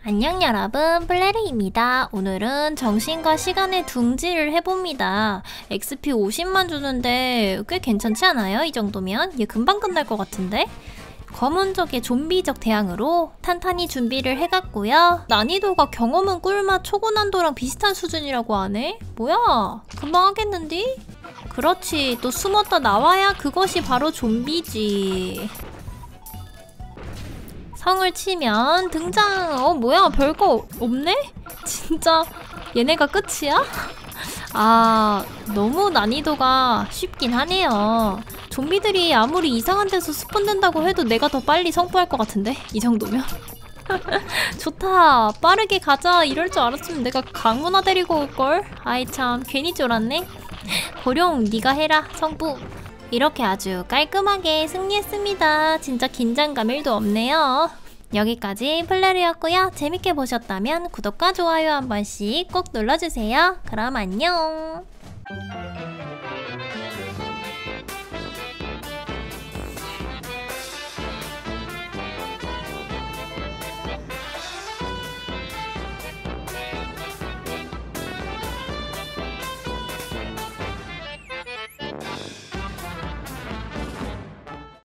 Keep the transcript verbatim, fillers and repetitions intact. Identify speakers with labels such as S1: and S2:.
S1: 안녕 여러분, 플레리입니다. 오늘은 정신과 시간의 둥지를 해봅니다. 엑스피 오십만 주는데 꽤 괜찮지 않아요? 이 정도면? 얘 금방 끝날 것 같은데? 검은적의 좀비적 대항으로 탄탄히 준비를 해갔고요. 난이도가 경험은 꿀맛 초고난도랑 비슷한 수준이라고 하네? 뭐야? 금방 하겠는디? 그렇지, 또 숨었다 나와야 그것이 바로 좀비지. 성을 치면 등장! 어 뭐야, 별거 없네? 진짜 얘네가 끝이야? 아, 너무 난이도가 쉽긴 하네요. 좀비들이 아무리 이상한 데서 스폰된다고 해도 내가 더 빨리 성부할 것 같은데? 이 정도면? 좋다, 빠르게 가자. 이럴 줄 알았으면 내가 강문화 데리고 올걸? 아이 참, 괜히 쫄았네. 고룡, 네가 해라, 성부. 이렇게 아주 깔끔하게 승리했습니다. 진짜 긴장감 일도 없네요. 여기까지 플레리였고요. 재밌게 보셨다면 구독과 좋아요 한 번씩 꼭 눌러주세요. 그럼 안녕.